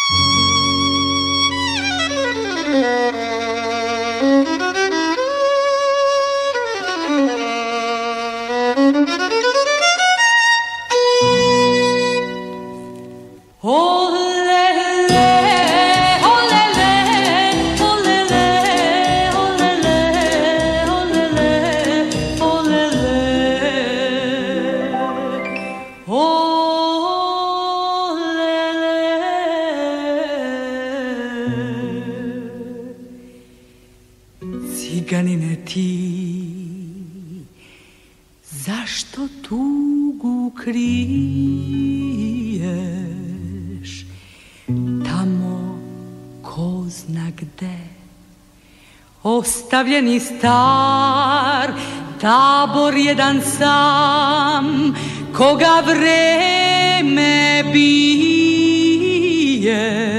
Ciganine ti, zašto tugu kriješ tamo ko zna gde? Ostavljeni star tabor jedan sam, koga vreme bije,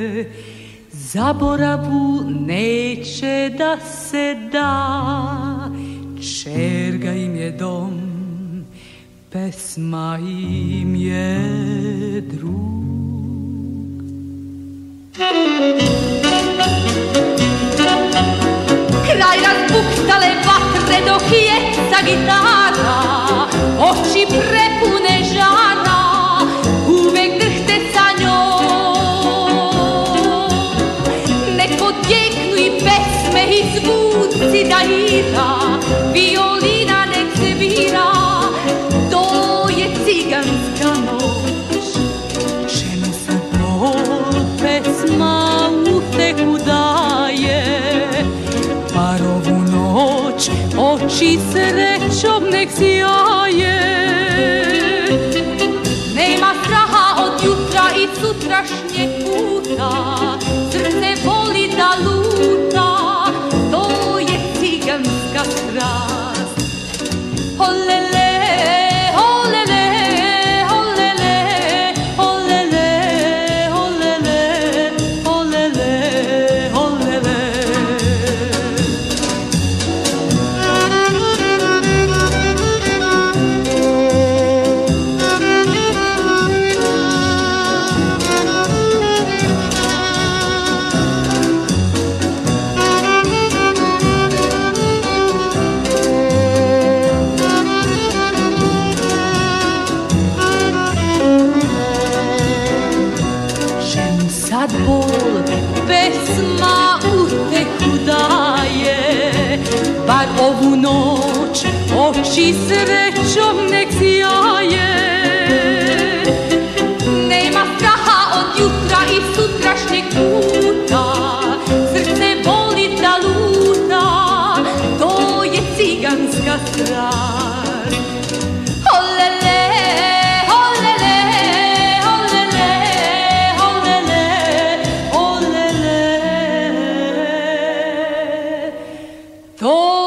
zaboravu neće da se da. Čerga im je dom, pesma im je drug. Kraj razbuktale vatre dok jeca gitara, oči prepune žara, uvek drhte sa njom. Nek odjeknu i pesme i zvuci da ira, violina nek se vira, to je ciganska noć. Ženu se bol, pesma utehu daje, bar ovu noć oči srećom nek sjaje. Nema straha od jutra i sutrašnjeg puta, srce voli da luta, to je ciganska strast. Olele, olele, olele, olele, olele, olele, olele. Sad bol, pesma utehu daje, bar ovu noć oči srećom nek sjaje. Nema straha od jutra i sutrašnjeg puta, srce voli da luta, to je ciganska strast. Olele, olele, olele, olele, olele, to